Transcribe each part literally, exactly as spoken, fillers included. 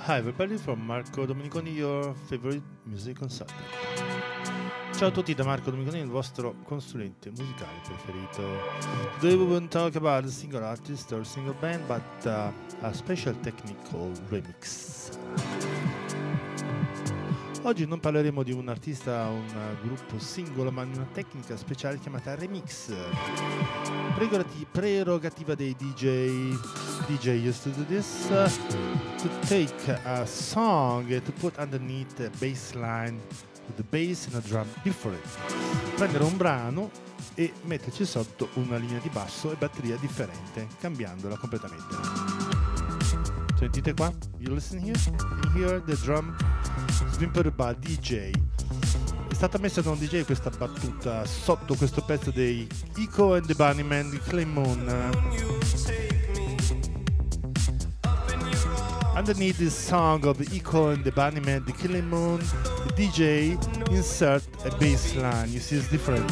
Hi everybody, from Marco Domeniconi, your favorite music consultant. Ciao a tutti da Marco Domeniconi, il vostro consulente musicale preferito. Today we won't talk about a single artist or single band, but uh, a special technical remix. Oggi non parleremo di un artista o un gruppo singolo, ma di una tecnica speciale chiamata remix. Prerogativa dei D J. D J used to do this uh, to take a song and to put underneath a bass line with the bass and a drum different. Prendere un brano e metterci sotto una linea di basso e batteria differente, cambiandola completamente. Sentite qua? You listen here? You hear the drum? It's been put by D J. È stata messa da un D J questa battuta sotto questo pezzo dei Echo and the Bunnymen di Clay Moon. Underneath this song of Echo and the Bunnymen, the Killing Moon, the D J insert a bass line. You see, it's different.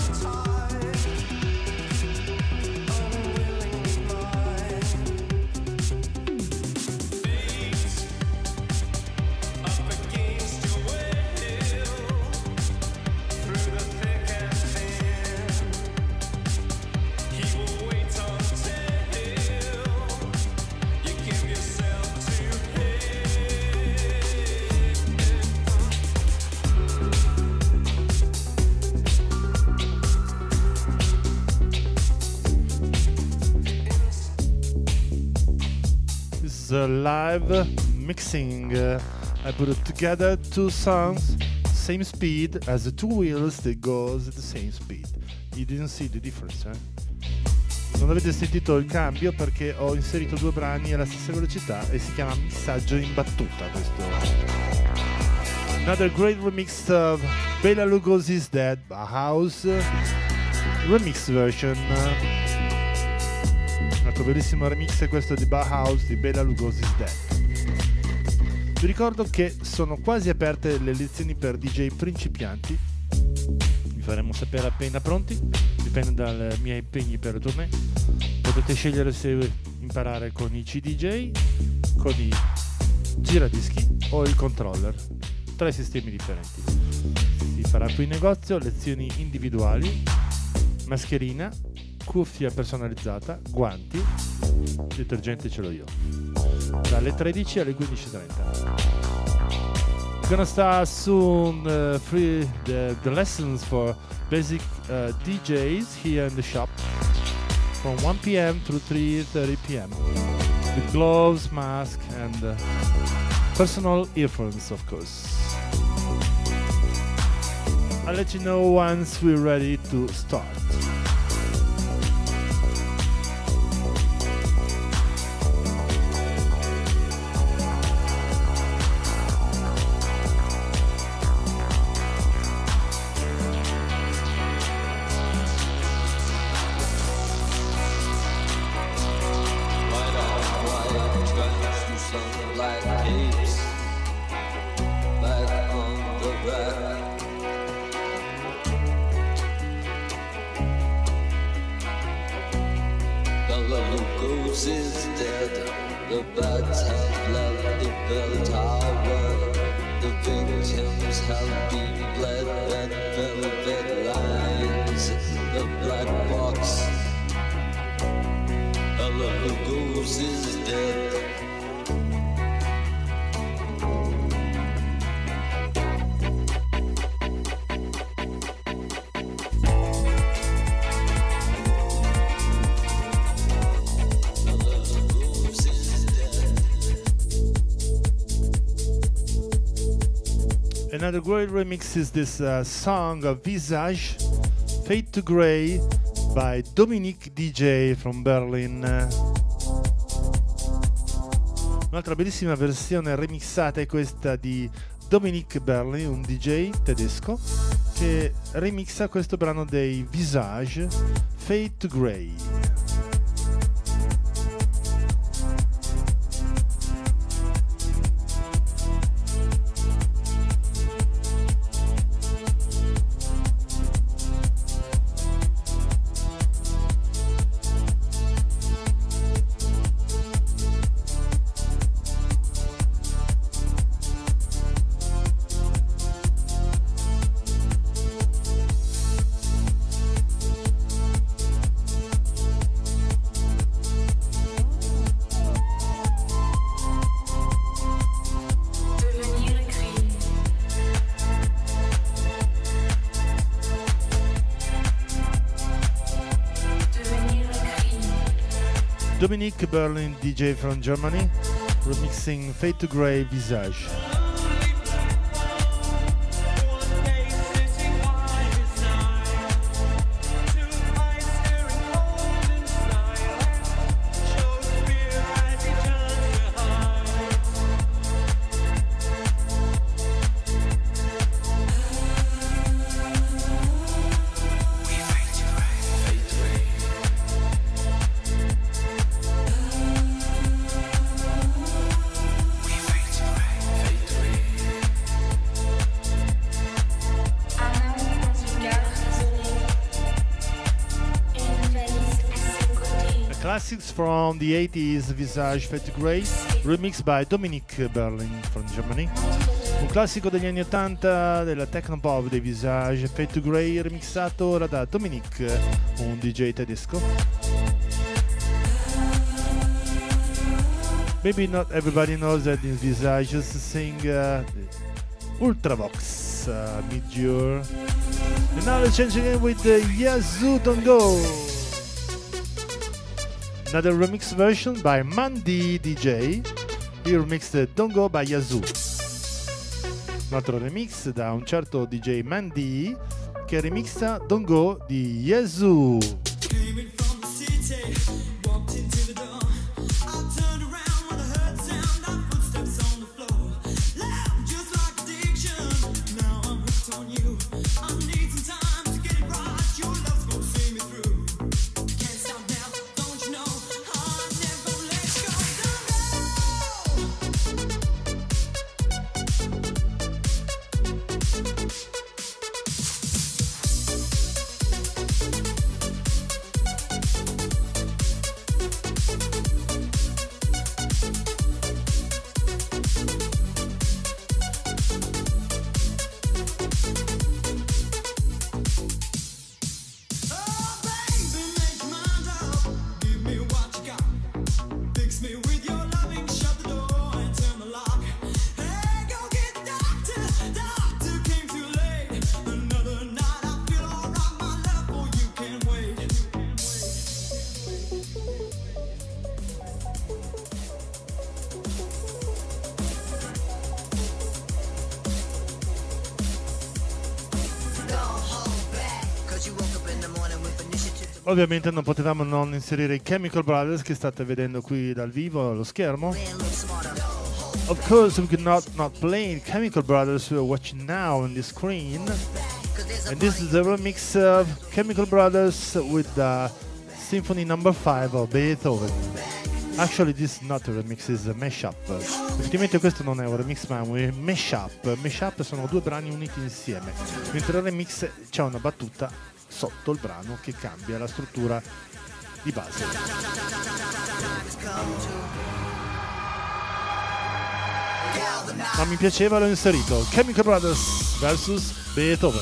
Live mixing. uh, I put it together two songs, same speed, as the two wheels that goes at the same speed. You didn't see the difference, eh? Non avete sentito il cambio perché ho inserito due brani alla stessa velocità e si chiama mixaggio in battuta questo. Another great remix of Bela Lugosi's Dead, Bauhaus remix version. Un altro bellissimo remix è questo di Bauhaus di Bela Lugosi's Dead. Vi ricordo che sono quasi aperte le lezioni per D J principianti. Vi faremo sapere appena pronti, dipende dai miei impegni per il tournée. Potete scegliere se imparare con i C D J, con i giradischi o il controller. Tre sistemi differenti. Si farà qui in negozio lezioni individuali, mascherina, cuffia personalizzata, guanti, detergente ce l'ho io, dalle tredici alle quindici e trenta. We're gonna start soon uh, free the, the lessons for basic uh, D Js here in the shop from one p m to three thirty p m with gloves, mask and uh, personal earphones, of course. I'll let you know once we're ready to start. Another great remix is this uh, song of Visage, Fade to Grey by Dominique D J from Berlin. Un'altra bellissima versione remixata è questa di Dominique Berlin, un D J tedesco che remixa questo brano dei Visage, Fade to Grey. Dominique Berlin D J from Germany, remixing Fade to Grey Visage. Classics from the eighties, Visage Fade to Grey, remixed by Dominique Berlin from Germany. Un classico degli anni ottanta della technopop dei Visage, Fade to Grey, remixato ora da Dominique, un D J tedesco. Maybe not everybody knows that in Visage used to sing uh, Ultravox, uh, Midjour. And now let's change again with the Yazoo Don't Go. Another remix version by Mandy D J. He remixed Don't Go by Yazoo. Un altro remix da un certo D J Mandy che remixa Don't Go di Yazoo. Ovviamente non potevamo non inserire i Chemical Brothers che state vedendo qui dal vivo allo schermo. Of course we could not not play Chemical Brothers we are watching now on the screen. And this is the remix of Chemical Brothers with the Symphony number five of Beethoven. Actually this is not a remix, it's a mashup. Effettivamente questo non è un remix ma un mashup. Mashup sono due brani uniti insieme. Mentre il remix c'è una battuta sotto il brano che cambia la struttura di base. Ma mi piaceva, l'ho inserito. Chemical Brothers versus Beethoven.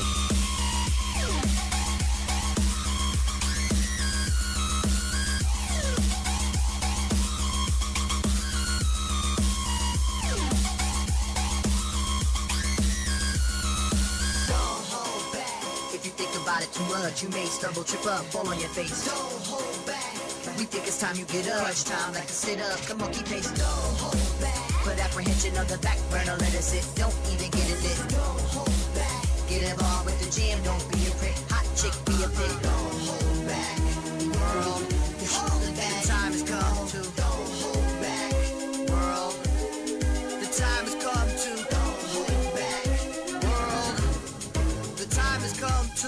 Too much, you may stumble, trip up, fall on your face. Don't hold back. We think it's time you get up. Crunch time, like to sit up. Come on, keep pace. Don't hold back. Put apprehension on the back burner, let it sit. Don't even get it lit. Don't hold back. Get involved with the jam, don't be a prick. Hot chick, be a pig. Don't hold back. World, the time has come to. Don't hold back. World, the time has come to. Don't hold back. World, the time has come to.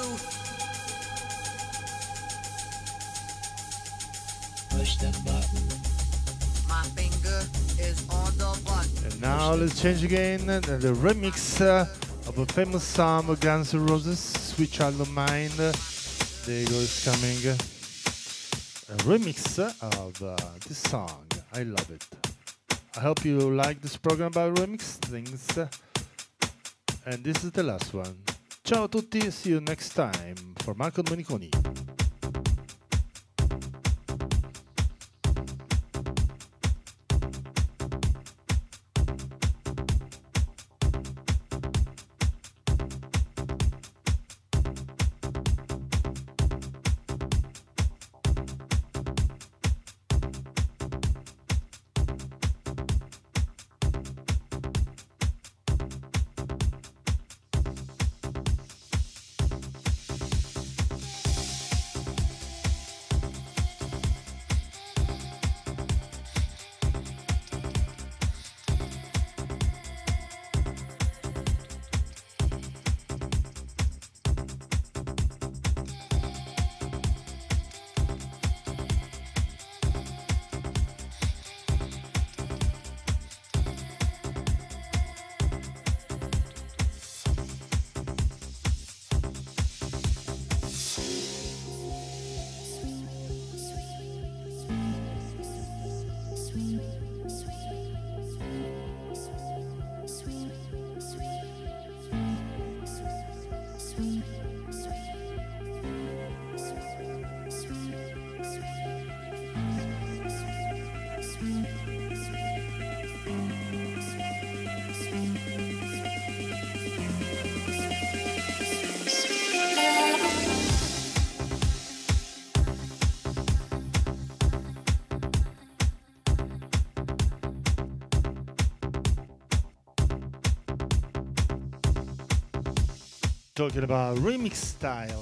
Push the button. My finger is on the button. And now let's change again the, the remix uh, of a famous song of Guns N' Roses, Sweet Child of Mine. There you go, it's coming. A remix of uh, this song. I love it. I hope you like this program about remix things. And this is the last one. Ciao a tutti, see you next time. For Marco Moniconi. Talking about remix style.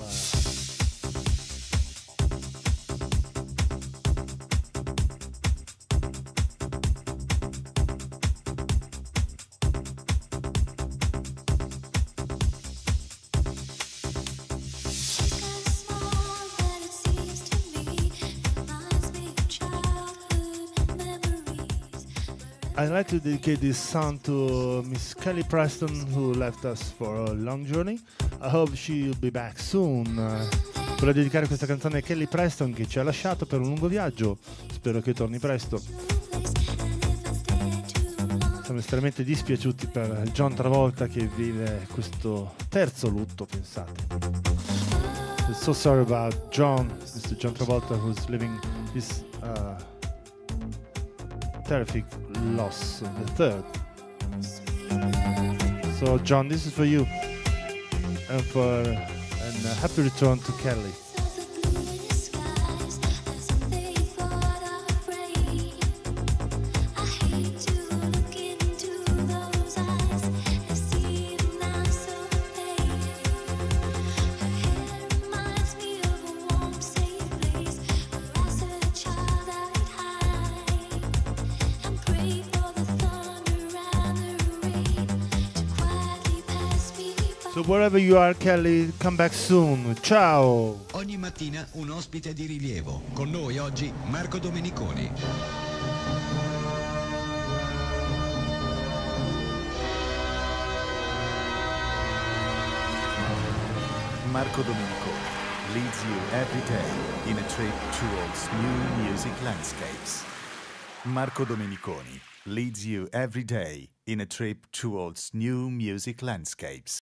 I'd like to dedicate this song to Miss Kelly Preston, who left us for a long journey. I hope she'll be back soon. Voglio dedicare questa canzone a Kelly Preston, che ci ha lasciato per un lungo viaggio. Spero che torni presto. Siamo estremamente dispiaciuti per John Travolta, che vive questo terzo lutto, pensate. I'm so sorry about John, Mister John Travolta, who's living this uh, terrific loss, the third. So John, this is for you, and for and a happy return to Kelly. So wherever you are, Kelly, come back soon. Ciao! Ogni mattina un ospite di rilievo. Con noi oggi Marco Domeniconi. Marco Domeniconi leads you every day in a trip towards new music landscapes. Marco Domeniconi leads you every day in a trip towards new music landscapes.